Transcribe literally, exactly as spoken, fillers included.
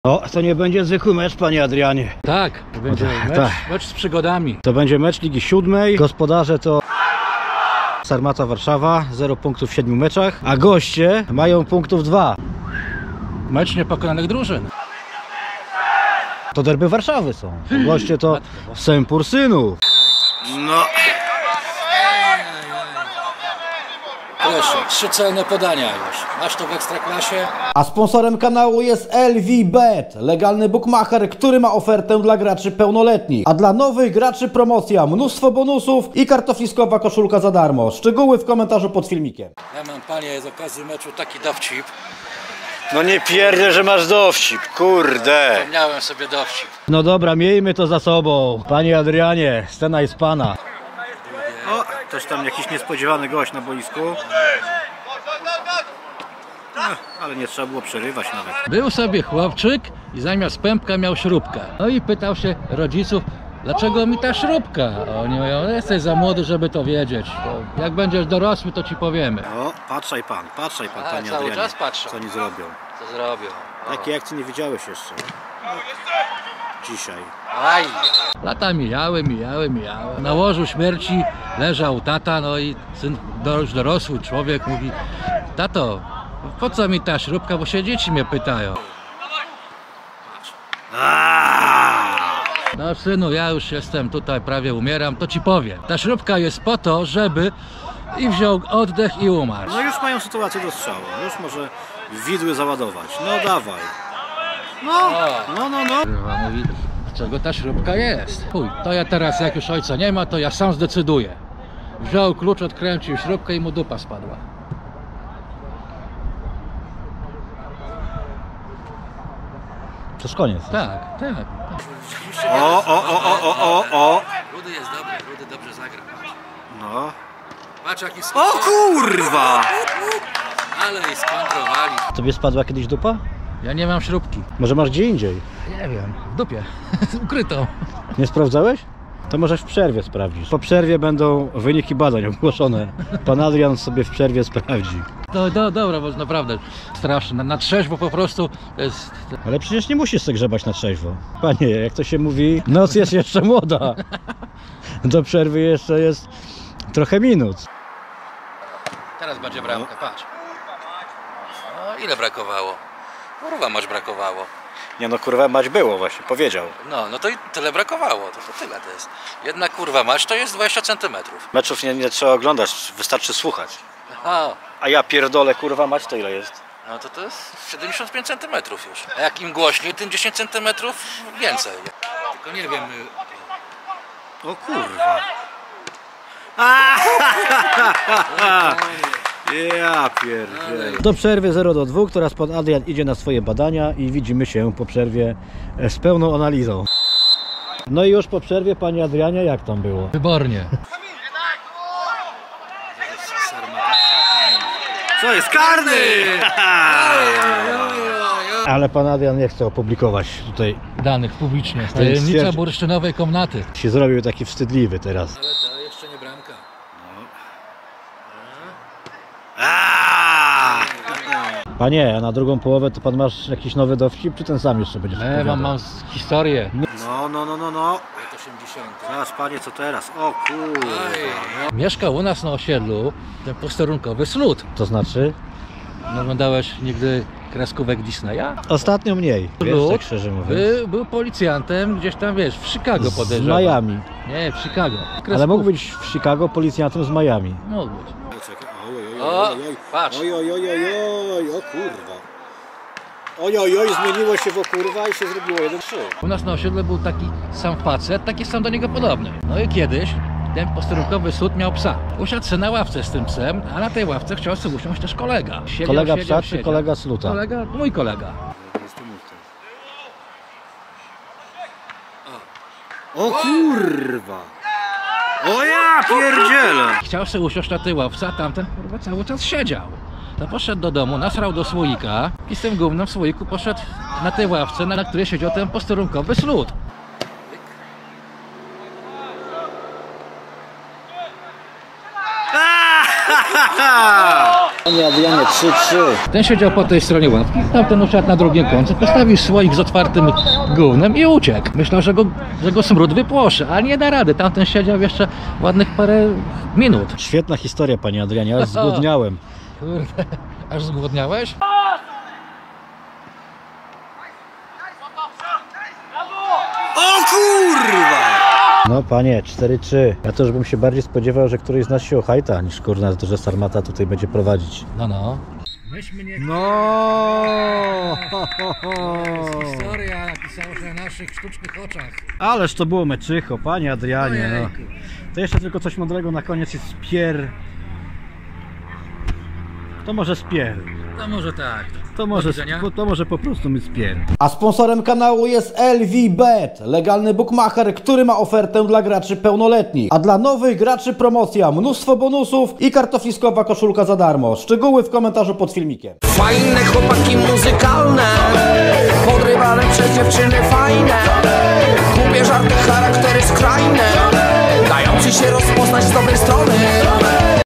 O, to nie będzie zwykły mecz, panie Adrianie. Tak, to będzie tak, mecz, tak. mecz z przygodami. To będzie mecz Ligi Siódmej. Gospodarze to Sarmata Warszawa, zero punktów w siedmiu meczach, a goście mają punktów dwa. Mecz niepokonanych drużyn. To derby Warszawy są. Goście to Sempur Synów. No. Proszę, trzy celne podania już. Masz to w Ekstraklasie. A sponsorem kanału jest L V Bet, legalny bookmacher, który ma ofertę dla graczy pełnoletnich. A dla nowych graczy promocja, mnóstwo bonusów i kartofliskowa koszulka za darmo. Szczegóły w komentarzu pod filmikiem. Ja mam, panie, z okazji meczu taki dowcip. No nie pierdę, że masz dowcip, kurde. Miałem sobie dowcip. No dobra, miejmy to za sobą. Panie Adrianie, scena jest pana. O, też tam jakiś niespodziewany gość na boisku. No, ale nie trzeba było przerywać nawet. Był sobie chłopczyk i zamiast pępka miał śrubkę. No i pytał się rodziców, dlaczego mi ta śrubka? A oni mówią, jesteś za młody, żeby to wiedzieć. To jak będziesz dorosły, to ci powiemy. O, patrzaj pan, patrzaj pan, A, panie cały Adrianie, czas patrzę. co oni zrobią. Co zrobią? Takiej akcji nie widziałeś jeszcze. Dzisiaj. Aj. Lata mijały, mijały, mijały. Na łożu śmierci leżał tata, no i syn, już dorosły człowiek mówi, tato, po co mi ta śrubka, bo się dzieci mnie pytają. No synu, ja już jestem tutaj, prawie umieram, to ci powiem. Ta śrubka jest po to, żeby i wziął oddech i umarł. No już mają sytuację do strzału, już może widły załadować. No dawaj. No, no, no, no. Kurwa, mówi, czego ta śrubka jest? Chuj, to ja teraz, jak już ojca nie ma, to ja sam zdecyduję. Wziął klucz, odkręcił śrubkę i mu dupa spadła. To już koniec. Tak, tak. O, o, o, o, o, o, o. Rudy jest dobry, Rudy dobrze zagra. No. Patrz jaki O kurwa! Ale i skontrowali. Tobie spadła kiedyś dupa? Ja nie mam śrubki. Może masz gdzie indziej? Nie wiem, w dupie. Ukrytą. Nie sprawdzałeś? To może w przerwie sprawdzisz. Po przerwie będą wyniki badań ogłoszone. Pan Adrian sobie w przerwie sprawdzi. No, no dobra, bo naprawdę straszne. Na, na trzeźwo po prostu jest... Ale przecież nie musisz sobie grzebać na trzeźwo. Panie, jak to się mówi, noc jest jeszcze młoda. Do przerwy jeszcze jest trochę minut. Teraz będzie bramka, patrz. No, ile brakowało? Kurwa, mać brakowało. Nie no, kurwa mać było właśnie, powiedział. No, no to i tyle brakowało, to, to tyle to jest. Jedna kurwa mać to jest dwadzieścia centymetrów. Meczów nie, nie trzeba oglądać, wystarczy słuchać. Aha. A ja pierdolę, kurwa mać to ile jest? No to to jest siedemdziesiąt pięć centymetrów już. A jak im głośniej, tym dziesięć centymetrów więcej. Tylko nie wiem... O kurwa. Ja pierdzielę. Do przerwy zero do dwóch, teraz pan Adrian idzie na swoje badania i widzimy się po przerwie z pełną analizą. No i już po przerwie, panie Adrianie, jak tam było? Wybornie. Co jest karny? Ale pan Adrian nie chce opublikować tutaj. Danych publicznie. jest Tajemnica stwierdzi- bursztynowej komnaty. Się zrobił taki wstydliwy teraz. Ale to jeszcze nie bramka. Panie, a na drugą połowę to pan masz jakiś nowy dowcip, czy ten sam jeszcze będziesz Nie, opowiadał? mam, mam historię. No, no, no, no, no. Lat osiemdziesiątych. Teraz panie, co teraz? O kurwa. Mieszkał u nas na osiedlu ten posterunkowy slut. To znaczy? No, oglądałeś nigdy kreskówek Disneya? Ostatnio mniej, wiesz, Slut tak szczerze mówiąc. By, był policjantem gdzieś tam, wiesz, w Chicago Z podejrzewam. Miami. Nie, w Chicago. Ale mógł być w Chicago policjantem z Miami. Mógł być. Oj, O, patrz. oj, oj, oj, oj, o kurwa. Oj, oj, oj, zmieniło się w o kurwa i się zrobiło jeden trzy. U nas na osiedlu był taki sam facet, taki sam do niego podobny. No i kiedyś ten posterunkowy sut miał psa. Usiadł sobie na ławce z tym psem, a na tej ławce chciał sobie usiąść też kolega. Siedział, Kolega siedział, psa czy siedział. kolega sluta? Kolega, mój kolega. O kurwa. O ja pierdzielę. Chciał sobie usiąść na tej ławce, a tamten kurwa cały czas siedział. To poszedł do domu, nasrał do słoika i z tym gównem w słoiku poszedł na tej ławce, na której siedział ten posterunkowy slut. Panie Adrianie, trzy trzy. Ten siedział po tej stronie ławki, tamten usiadł na drugim końcu, postawił słoik z otwartym gównem i uciekł. Myślał, że go, że go smród wypłoszy, a nie da rady. Tamten siedział jeszcze ładnych parę minut. Świetna historia, panie Adrianie, aż zgłodniałem. Kurde, aż zgłodniałeś? O kurwa! No panie, cztery trzy. Ja też bym się bardziej spodziewał, że któryś z nas się ochajta, niż kurna, że Sarmata tutaj będzie prowadzić. No, no. Myśmy nie... No. Historia napisała się na naszych sztucznych oczach. Ależ to było meczycho, panie Adrianie, no. Ojejku. To jeszcze tylko coś mądrego na koniec jest spier. To może spier. To może tak. To może, Do widzenia. to może po prostu my spier. A sponsorem kanału jest L V Bet, legalny bookmacher, który ma ofertę dla graczy pełnoletnich. A dla nowych graczy promocja, mnóstwo bonusów i kartofliskowa koszulka za darmo. Szczegóły w komentarzu pod filmikiem. Fajne chłopaki muzykalne, podrywane przez dziewczyny fajne, głupie żarty, charaktery skrajne, dający się rozpoznać.